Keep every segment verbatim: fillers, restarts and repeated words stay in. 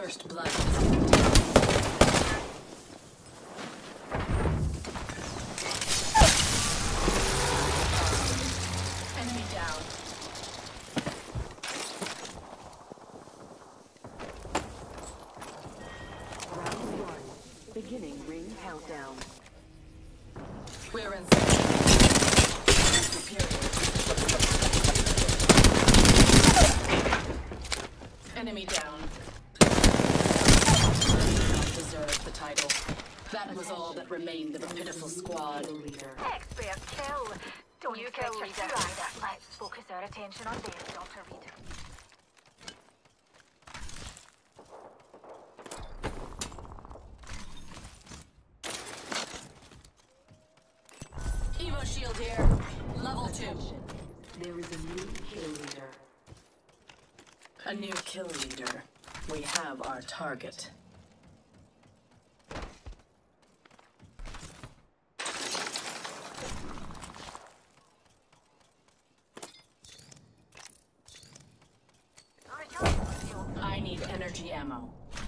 First blood has been taken. Enemy down. Round one. Beginning ring countdown. We're in superior. Enemy down. Deserved the title. That was all that remained of a pitiful squad. Expert kill. Don't you kill Reader either. Let's focus our attention on them, Doctor Reed. Evo shield here. Level two. There is a new kill leader. A new kill leader. We have our target. I need energy ammo.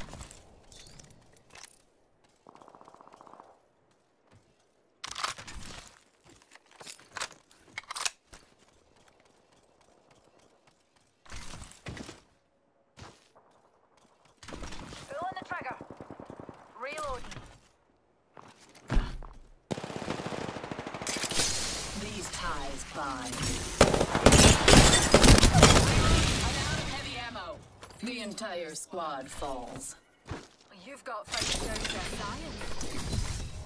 Pulling the trigger. Reloading. These ties bind. I'm out of heavy ammo. The entire squad falls. You've got fighting down to science.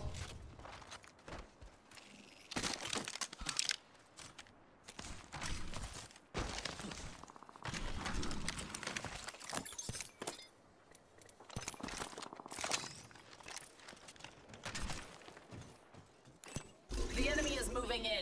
The enemy is moving in.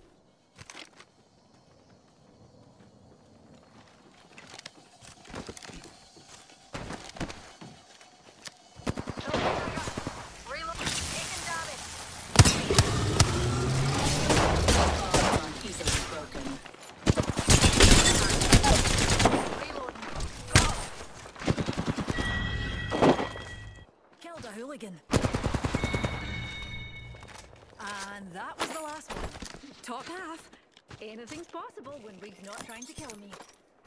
Reload. Taking damage. Aren't easily broken. Reloading. Killed a hooligan. And that was the last one. Top half. Anything's possible when Reed's not trying to kill me.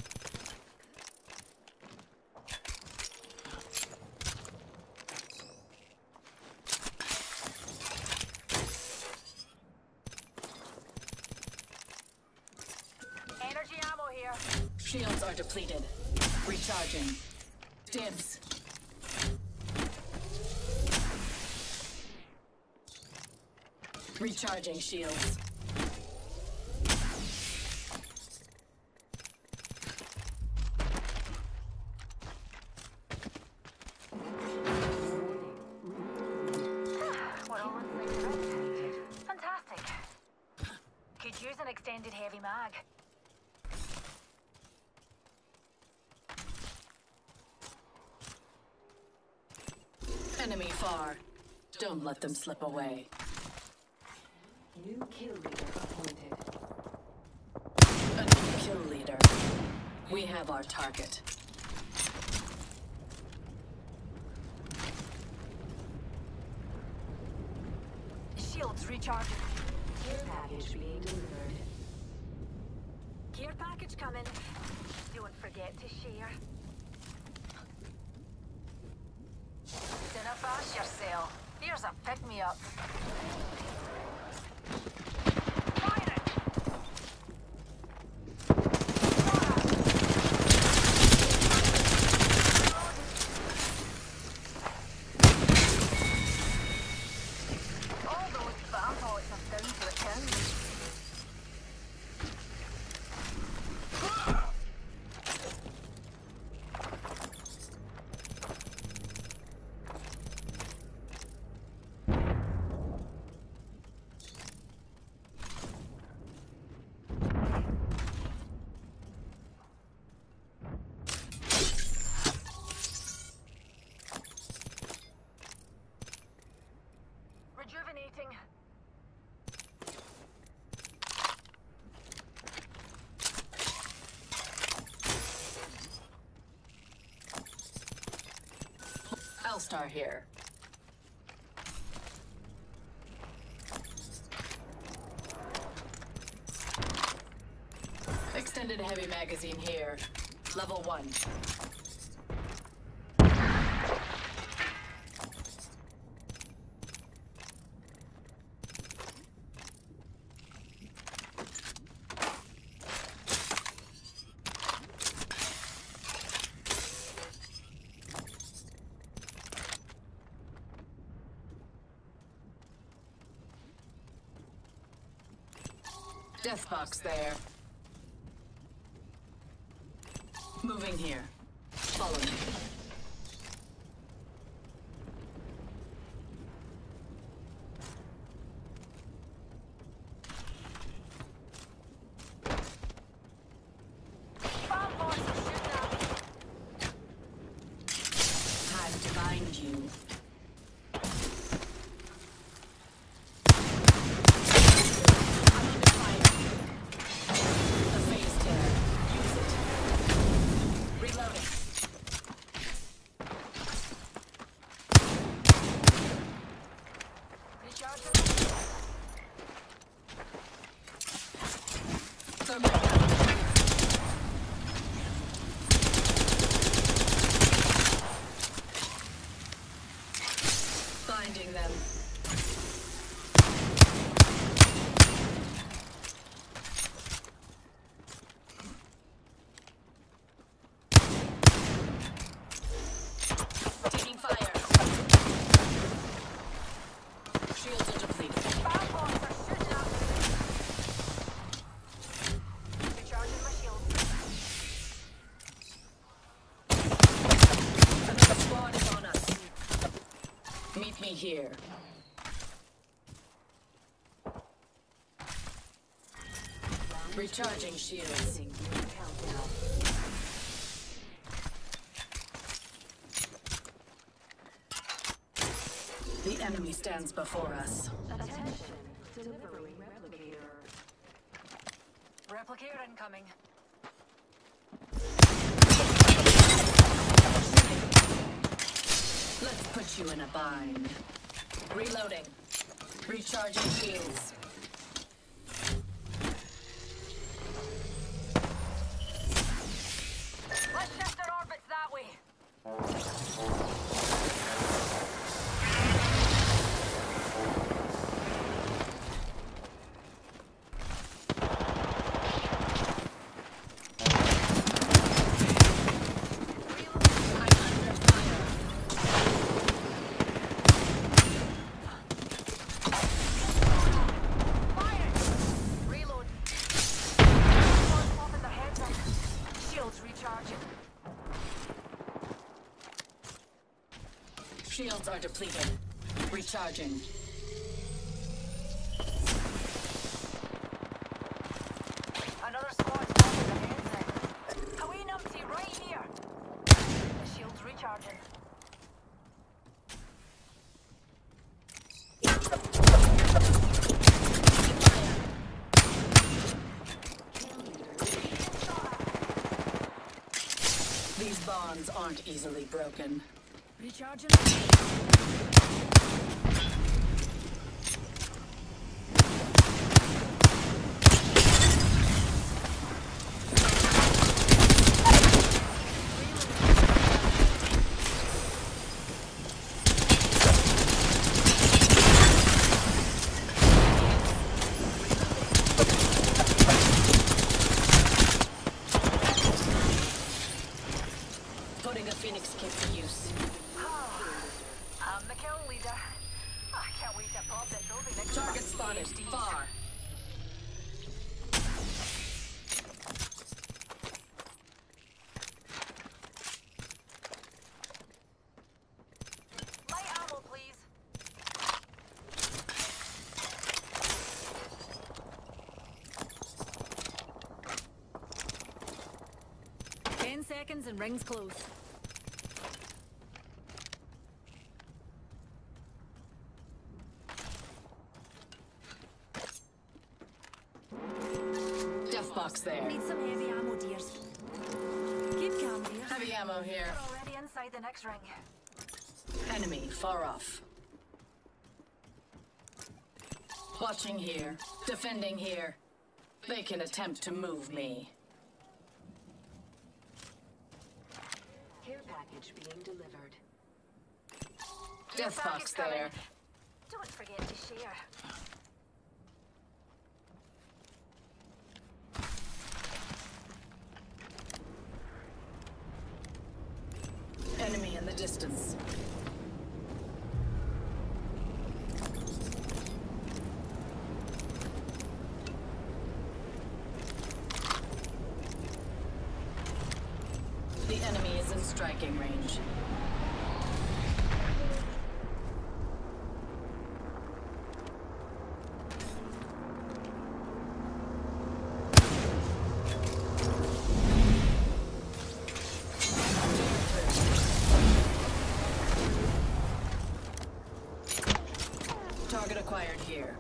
Energy ammo here. Shields are depleted. Recharging. Dibs. Recharging shields. We're all in the same room. Fantastic. Could use an extended heavy mag. Enemy far. Don't let them slip away. New kill leader appointed. A new kill leader. We have our target. Shields recharging. Care package being delivered. Care package coming. Don't forget to share. Dinner bash yourself. Here's a pick-me-up. Fire it! All those vampires are down to a count. Hellstar here. Extended heavy magazine here. Level one. Death box there. Moving here. Follow me. Bomb boys are shooting at me. Time to bind you. I'm under fire. The phase tear. Use it. Reloading. Recharging. Thermite. Binding them. Taking fire. Shields are depleted. Bomb boys are shooting at me. Recharging my shield. Another squad is on us. Meet me here. Recharging shields. Ring countdown. The enemy stands before us. Attention. Delivering replicator. Replicator incoming. Let's put you in a bind. Reloading. Recharging shields. Let's shift our orbits that way. I'm under fire. Fire! Reload. Boys popping their heads in. Shields recharging. Shields are depleted. Recharging. Another squad's popping their heads in. Away numpty right here. The shield's recharging. These bonds aren't easily broken. Recharging. Putting a Phoenix kit to use. I'm the kill leader. I can't wait to pop this trophy next to my Target spotted. PhDs. Far. Light ammo, please. Ten seconds and rings close. Death box there. Need some heavy ammo, dears. Keep calm, dears. Heavy ammo here. We're already inside the next ring. Enemy far off. Watching here. Defending here. They can attempt to move me. Care package being delivered. Death box there. Don't forget to share. Enemy in the distance. The enemy is in striking range. Target acquired here.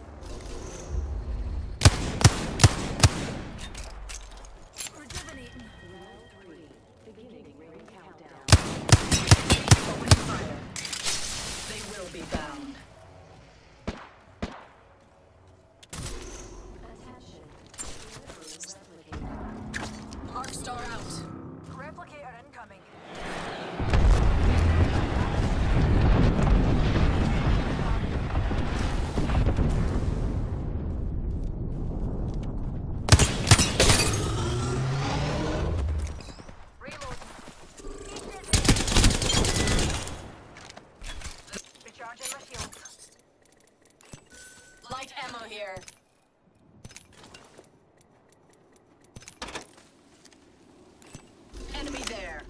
Rejuvenating. Round three. Beginning ring countdown. Opening fire. They will be bound. Attention. Delivering replicator. Arc star out. Replicator incoming. Recharging my shields. Light ammo here. Enemy there.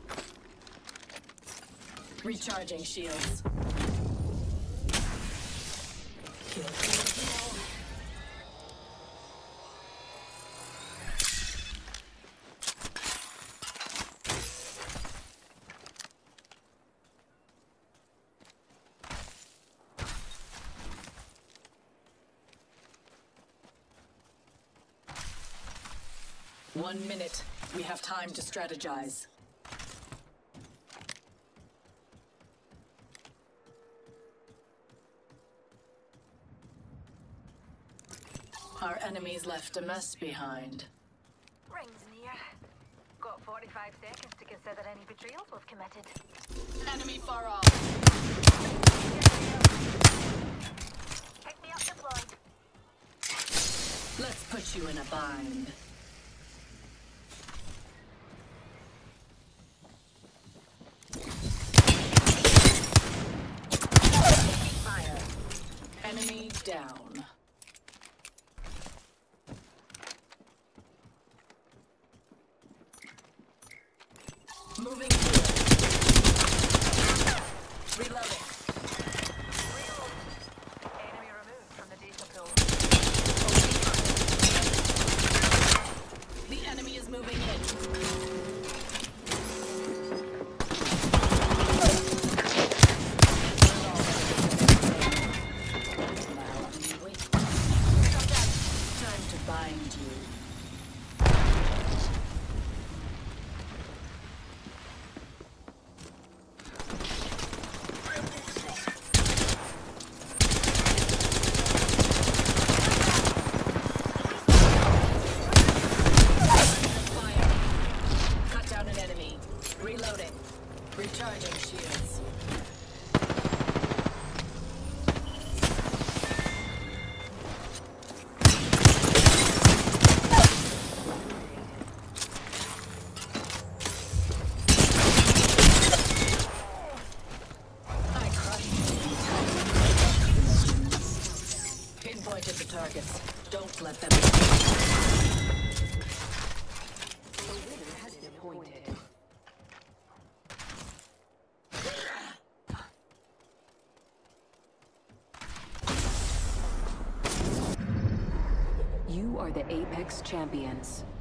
Recharging shields. Kill, kill, kill. One minute. We have time to strategize. Our enemies left a mess behind. Rings near. Got forty-five seconds to consider any betrayals we've committed. Enemy far off. Pick me up deployed. Let's put you in a bind. Fire. Enemy down. Moving through. Reloading. Reload. Enemy removed from the data pool. The enemy is moving in. Time to bind you. Fire. Cut down an enemy. Reloading. Recharging shields. I crushed you. Pinpointed the targets. Don't let them. The winner has been appointed. You are the Apex Champions.